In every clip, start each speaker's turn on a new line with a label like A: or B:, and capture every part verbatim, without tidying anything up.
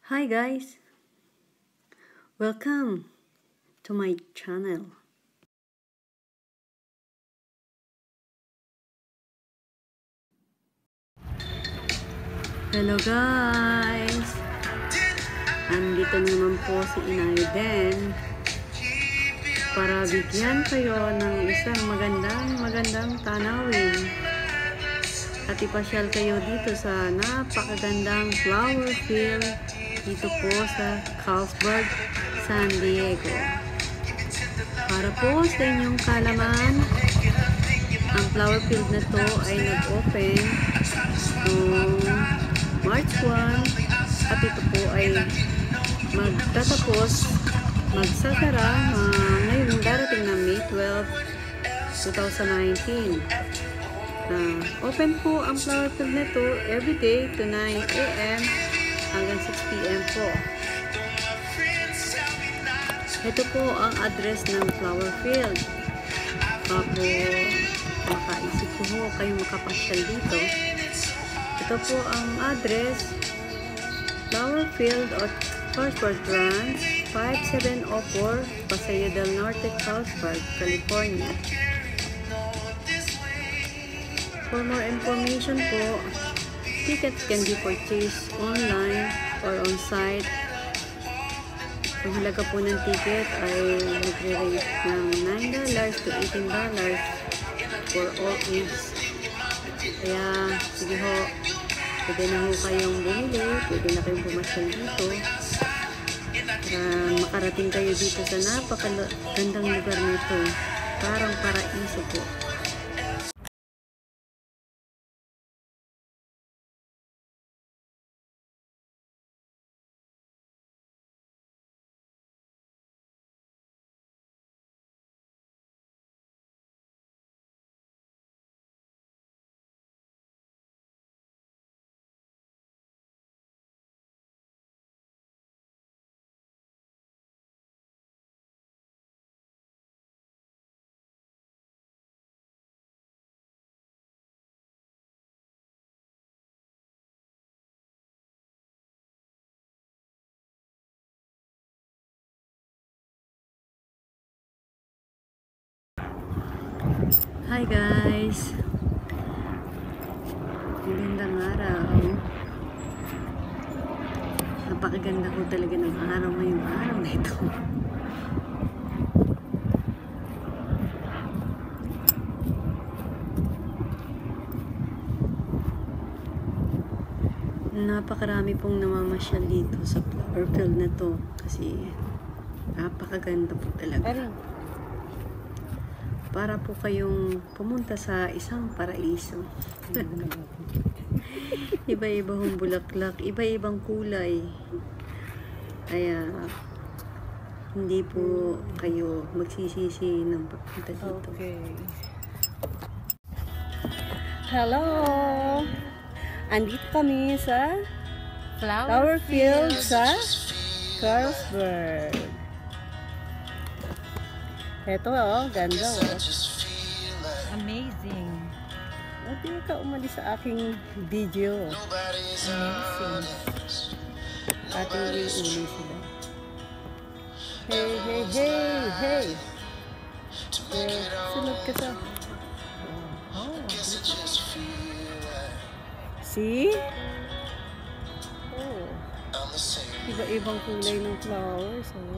A: Hi guys, welcome to my channel. Hello guys, andito naman po si Inay Den para bigyan kayo ng isang magandang magandang tanawin at ipasyal kayo dito sa napakagandang flower field dito po sa Carlsbad, San Diego. Para po sa inyong kalaman, ang flower field na to ay nag-open noong March first at ito po ay magtatapos magsasara uh, ngayon darating na May twelfth, twenty nineteen. Uh, open po ang flower field na to everyday to nine A M hanggang six P M po. Ito po ang address ng flower field. Ako makaisip ko ho kayo makapasyal dito. Ito po ang address: Flower Field at Carlsbad Branch, five seven zero four Paseo del Norte, Carlsbad, California. For more information po, tickets can be purchased online or on site. Ang halaga po ng ticket ay nagre-rate ng nine dollars to eighteen dollars for all ages. Kaya, sige ho, pwede na ho kayong bumili, pwede na kayong pumasyal dito. Para makarating kayo dito sa napakagandang lugar nito. Parang paraiso po. Hi guys, magandang araw. Napakaganda ko talaga ng araw ngayong araw na ito. Napakarami pong namamasyal dito sa flower field na to kasi napakaganda po talaga. Para po kayong pumunta sa isang paraiso. Iba-ibang bulaklak, iba-ibang kulay. Kaya hindi po kayo magsisisi ng pagpunta dito.
B: Okay.
A: Hello! Andito kami sa
B: Flower,
A: flower field
B: field.
A: sa Carlsbad. Ito oh, ganda oh.
B: Amazing.
A: Hindi ka umalis sa aking video.
B: Amazing.
A: Ating iuli sila. Hey, hey, hey, hey! Eh, sunod ka sa...
B: Oh.
A: See? Oh. Iba-ibang kulay ng flowers. Oh.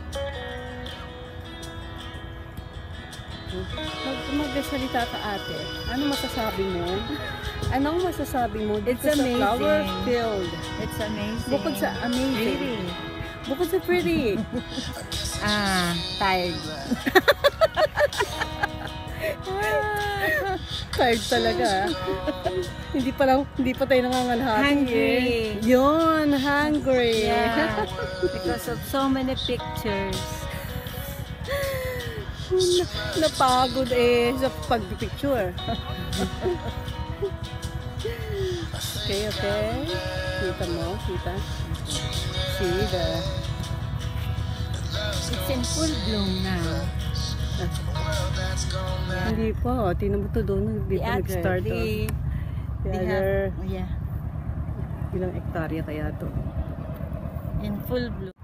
A: Mag magsalita ka ate. Ano masasabi mo? Anong masasabi mo dito
B: It's
A: sa flower
B: amazing.
A: field?
B: It's amazing.
A: Bukod sa amazing.
B: Pretty.
A: Bukod sa pretty.
B: Ah, tired.
A: Tired talaga. Hindi pa lang, hindi pa tayo nangangalhati.
B: Hungry.
A: Eh. Yun, hungry.
B: Yeah. Because of so many pictures.
A: Napagod eh sa pag-picture. Okay, okay. Kita mo, kita. See the...
B: It's in full bloom now.
A: Yeah. Hindi pa. Tingnan mo to doon. Hindi pa nag-start.
B: They,
A: The
B: they
A: other...
B: have, oh yeah.
A: Ilang hektarya kaya to?
B: in full bloom.